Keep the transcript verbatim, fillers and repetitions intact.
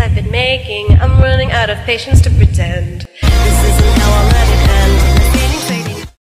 I've been making. I'm running out of patience to pretend.